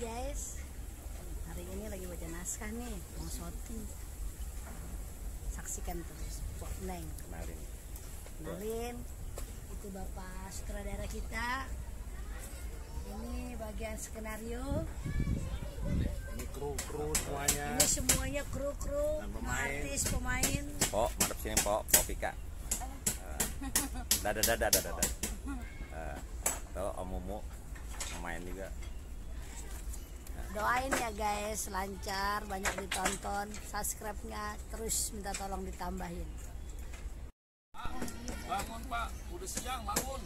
guys. Hari ini lagi baca naskah nih, mau syuting. Saksikan terus Pok Neng. Kenalin, itu bapak sutradara kita. Ini bagian skenario. Ini kru semuanya. Ini semuanya kru, artis, pemain. Pok, madep sini Pok Pika. Dadah. Tuh Om Mumu main juga. Doain ya guys, lancar, banyak ditonton, subscribe-nya terus minta tolong ditambahin. Bangun Pak, udah siang bangun.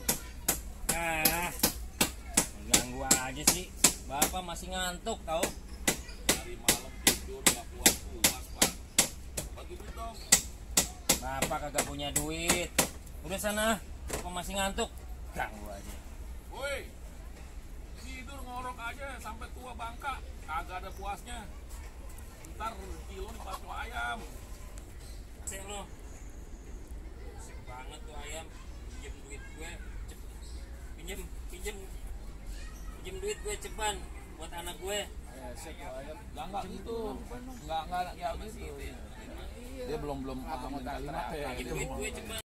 Ganggu aja sih, Bapak masih ngantuk tau. Hari malam tidur nggak puas Pak. Bagi duit dong. Bapak kagak punya duit. Udah sana, Bapak masih ngantuk. Ganggu aja. Woi, tidur ngorok aja sampai tua bangka, kagak ada puasnya. Ntar kilo dipacu ayam. Cek lo, asik banget tuh ayam. Pinjem duit gue, pinjem duit gue ceban buat anak gue. Enggak gitu. Enggak ya gitu. Dia belum kalimat ya. Pinjem duit gue ceban.